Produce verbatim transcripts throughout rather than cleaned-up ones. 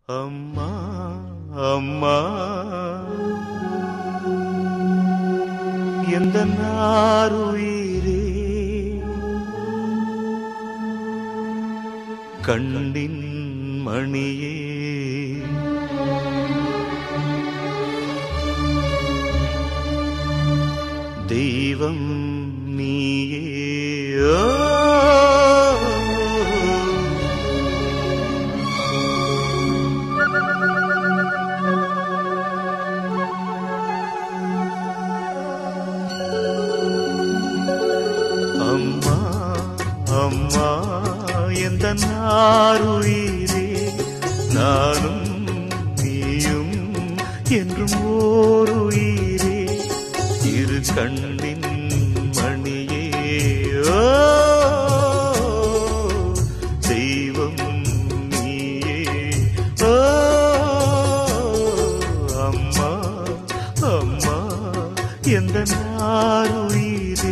அம்மா அம்மா எந்த நாருயிரே கண்ணின் மணியே தெய்வம் நீயே அம்மா அம்மா எந்த நாருயிரே நானும் நீயும் என்றும் ஓருயிரே இரு கண்ணின் மணியே ஓ தெய்வம் நீயே ஓ அம்மா அம்மா எந்த நாருயிரே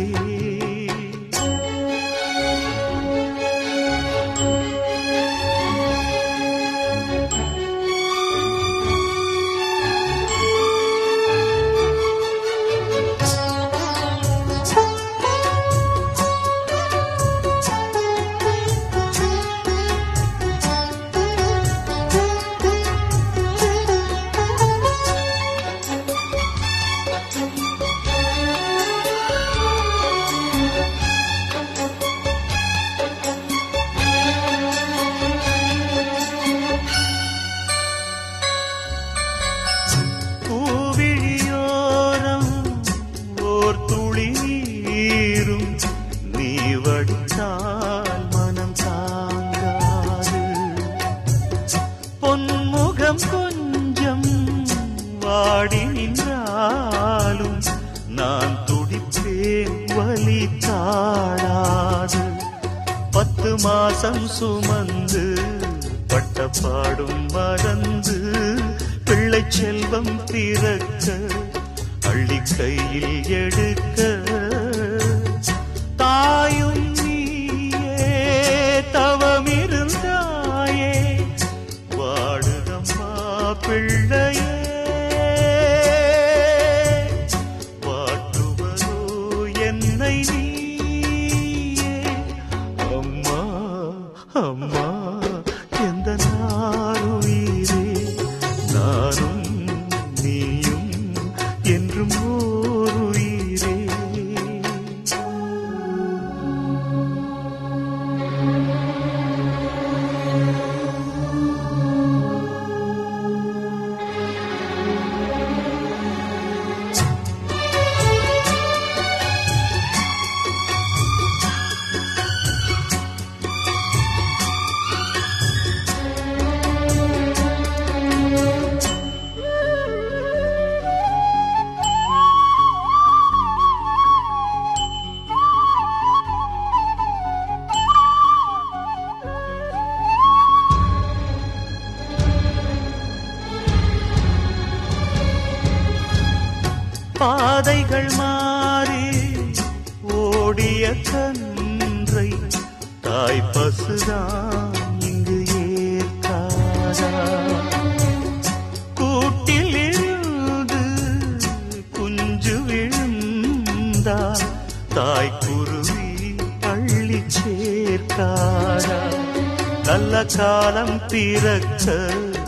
மனம் தாங்காது பொன்முகம் கொஞ்சம் வாடி நின்றாலும் நான் துடிப்பேன் வலி தாழாது பத்து மாசம் சுமந்து பட்ட பாடும் மறந்து பிள்ளை செல்வம் பிறக்க அள்ளி கையில் எடுக்க தாயும் நீயே தவமிருந்தாயே வாடுதம்மா பிள்ளையே வாட்டுவதோ என்னை நீயே அம்மா அம்மா எந்த நாருயிரே நானும் நீயும் என்றும் ஓருயிரே பாதைகள் மாறி ஓடிய கன்றை தாய் பசுதான் இங்கு ஏற்காதா கூட்டில் இருந்து குஞ்சு விழுந்தால் தாய் குருவி அள்ளி சேர்க்காதா நல்ல காலம் பிறக்க